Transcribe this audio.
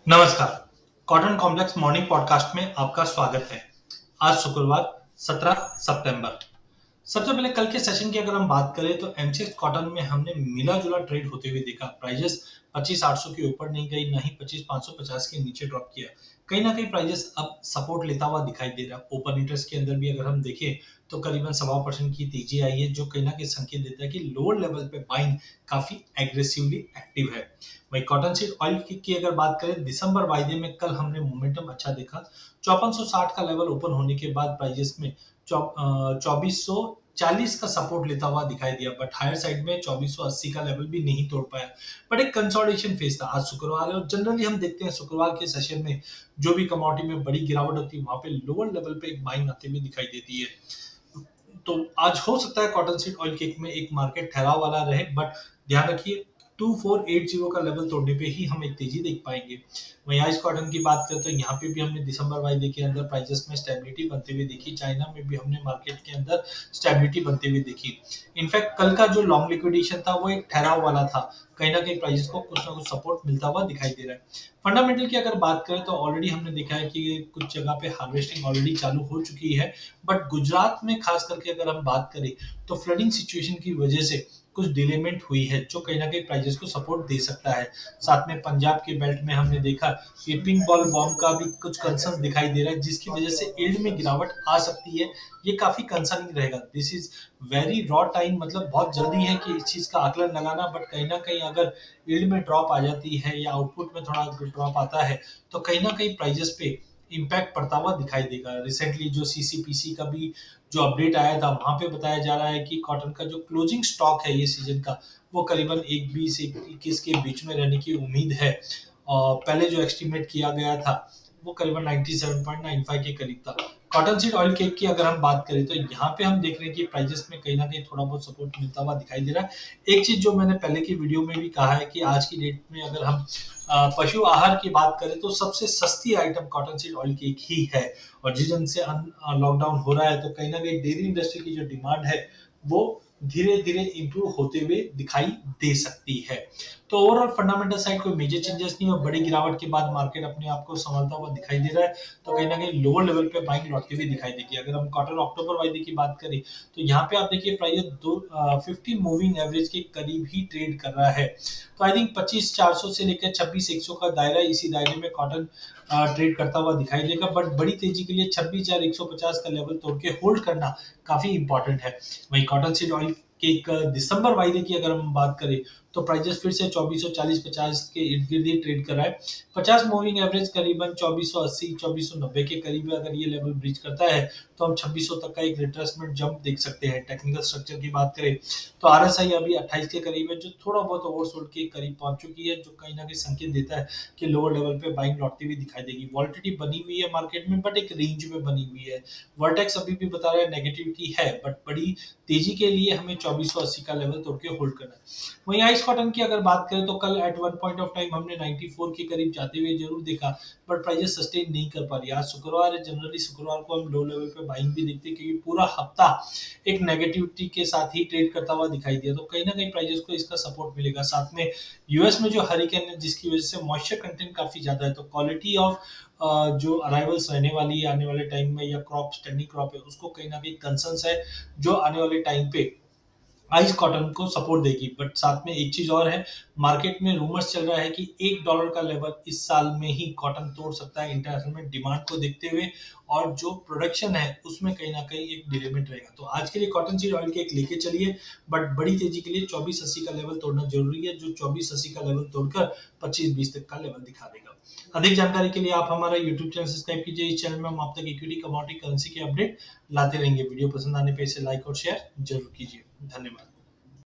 नमस्कार। Cotton complex morning podcast में आपका स्वागत है। आज शुक्रवार 17 सितंबर। सबसे पहले कल के सेशन की अगर हम बात करें तो एमसीएक्स कॉटन में हमने मिला जुला ट्रेड होते हुए देखा। प्राइजेस 25,800 के ऊपर नहीं गई, ना ही 25,550 के नीचे ड्रॉप किया। कहीं ना कहीं प्राइजेस अब सपोर्ट लेता हुआ दिखाई दे रहा है। ओपन इंटरेस्ट के अंदर भी अगर हम देखें तो करीबन 1.25% की तेजी आई है, जो कहीं ना कहीं संकेत देता है कि लोअर लेवल पे बाइंग काफी एग्रेसिवली एक्टिव है। वही कॉटन सीड ऑयल की अगर बात करें, दिसंबर वायदे में कल हमने मोमेंटम अच्छा देखा। 5460 का लेवल ओपन होने के बाद प्राइजेस में 2440 का सपोर्ट लेता हुआ दिखाई दिया, बट हायर साइड में 2480 का लेवल भी नहीं तोड़ पाया। बट एक कंसोलिडेशन फेज था। आज शुक्रवार है और जनरली हम देखते हैं शुक्रवार के सेशन में जो भी कमोडिटी में बड़ी गिरावट होती है वहां पे लोअर लेवल पे एक बाइंग आते हुए दिखाई देती है। तो आज हो सकता है कॉटन सीड ऑयल केक में एक मार्केट ठहराव वाला रहे, बट ध्यान रखिए 2480 का लेवल तोड़ने पे ही हम एक तेजी देख पाएंगे। वहीं आइस कॉटन की बात करें तो यहाँ पे भी हमने दिसंबर वायदे के अंदर प्राइसेस में स्टेबिलिटी बनते हुए देखी। चाइना में भी हमने मार्केट के अंदर स्टेबिलिटी बनते हुए देखी। इनफैक्ट कल का जो लॉन्ग लिक्विडेशन था वो एक ठहराव वाला था। कहीं ना कहीं प्राइसेस को कुछ ना कुछ सपोर्ट मिलता हुआ दिखाई दे रहा है। फंडामेंटल की अगर बात करें तो ऑलरेडी हमने देखा है कि कुछ जगह पे हार्वेस्टिंग ऑलरेडी चालू हो चुकी है, बट गुजरात में खास करके अगर हम बात करें तो फ्लडिंग सिचुएशन की वजह से कुछ डिलेमेंट हुई है, जो कहीं ना कहीं प्राइजेस को सपोर्ट दे सकता है। साथ में पंजाब के बेल्ट में हमने देखा कि पिंक बॉल बॉम्ब का भी कुछ कंसर्न दिखाई दे रहा है, जिसकी वजह से यील्ड में गिरावट आ सकती है। ये काफी कंसर्निंग रहेगा। This is very raw time, मतलब बहुत जल्दी है कि इस चीज का आकलन लगाना, बट कहीं ना कहीं अगर यील्ड में ड्रॉप आ जाती है या आउटपुट में थोड़ा ड्रॉप आता है तो कहीं ना कहीं प्राइजेस पे इम्पैक्ट पड़ता हुआ दिखाई देगा। रिसेंटली जो सीसीपीसी का भी जो अपडेट आया था वहां पे बताया जा रहा है कि कॉटन का जो क्लोजिंग स्टॉक है ये सीजन का वो करीबन 120-121 के बीच में रहने की उम्मीद है। और पहले जो एस्टिमेट किया गया था वो करीबन 97.95 के करीब था। कॉटन सीड ऑयल केक की अगर हम बात करें तो यहाँ पे हम देख रहे हैं कि प्राइजेस में कहीं ना कहीं थोड़ा बहुत सपोर्ट मिलता हुआ दिखाई दे रहा है। एक चीज जो मैंने पहले की वीडियो में भी कहा है कि आज की डेट में अगर हम पशु आहार की बात करें तो सबसे सस्ती item cotton seed oil cake ही है। और जिस दिन से लॉकडाउन हो रहा है तो कहीं ना कहीं डेयरी इंडस्ट्री की जो डिमांड है वो धीरे धीरे इंप्रूव होते हुए दिखाई दे सकती है। तो ओवरऑल फंडामेंटल साइड कोई मेजर चेंजेस नहीं और बड़ी गिरावट के बाद मार्केट अपने आप को संभालता हुआ दिखाई दे रहा है। तो कहीं ना कहीं लोअर लेवल पे बाइंग लौटती हुई दिखाई देगी। अगर हम क्वार्टर अक्टूबर वायदे की बात करें तो यहाँ पे आप देखिए प्राइस 50 मूविंग एवरेज के करीब ही ट्रेड कर रहा है। तो आई थिंक 25,400 से लेकर 26,100 का दायरा, इसी दायरे में कॉटन ट्रेड करता हुआ दिखाई देगा। बट बड़ी तेजी के लिए 26,150 का लेवल तोड़ के होल्ड करना काफी इंपॉर्टेंट है। वही कॉटन सीड ऑयल के एक दिसंबर वायदे की अगर हम बात करें तो प्राइजेस फिर से 2440-50 के इर्द गिर्द ही ट्रेड कर रहा है। 50 मूविंग एवरेज करीबन 2480-2490 के करीब है। अगर ये लेवल ब्रीच करता है तो हम 2600 तक का एक रिट्रेसमेंट जंप देख सकते हैं। टेक्निकल स्ट्रक्चर की बात करें तो आरएसआई अभी 28 के करीब है, जो थोड़ा बहुत ओवरसोल्ड के करीब पहुंच चुकी है, जो कहीं ना कहीं संकेत देता है कि लोअर लेवल पे बाइंग लौटती हुई दिखाई देगी। वॉलिटिलिटी बनी हुई है मार्केट में, बट एक रेंज में बनी हुई है। वर्टेक्स अभी भी बता रहा है नेगेटिविटी है, बट बड़ी तेजी के लिए हमें 2480 का लेवल तोड़ के होल्ड करना है। वहीं आइस कॉटन की अगर बात करें तो कल at one point of time हमने 94 के करीब जाते हुए जरूर देखा, बट प्राइजेस सस्टेन नहीं कर पा रही। आज शुक्रवार है, जनरली शुक्रवार को हम लो लेवल पे बाइंग भी देखते हैं क्योंकि पूरा हफ्ता एक नेगेटिविटी के साथ ही ट्रेड करता हुआ दिखाई दिया। तो कहीं ना कहीं प्राइजेस को इसका सपोर्ट मिलेगा। साथ में यूएस में जो हरिकेन है जिसकी वजह से मॉइस्चर कंटेंट काफी ज्यादा है, तो क्वालिटी ऑफ जो अराइवल्स रहने वाली है आने वाले टाइम में या क्रॉप स्टैंडिंग क्रॉप है उसको कहीं ना कहीं कंसर्न्स है, जो आने वाले टाइम पे आइस कॉटन को सपोर्ट देगी। बट साथ में एक चीज और है, मार्केट में रूमर्स चल रहा है कि $1 का लेवल इस साल में ही कॉटन तोड़ सकता है इंटरनेशनल में डिमांड को देखते हुए, और जो प्रोडक्शन है उसमें कहीं ना कहीं एक डिलेमेंट रहेगा। तो आज के लिए कॉटन सीड ऑयल के एक लेके चलिए, बट बड़ी तेजी के लिए 2480 का लेवल तोड़ना जरूरी है, जो 2480 का लेवल तोड़कर 25-20 तक का लेवल दिखा देगा। अधिक जानकारी के लिए आप हमारा यूट्यूब चैनल सब्सक्राइब कीजिए। इस चैनल में हम आप तक इक्विटी, कमोडिटी, करेंसी के अपडेट लाते रहेंगे। वीडियो पसंद आने पे इसे लाइक और शेयर जरूर कीजिए। धन्यवाद।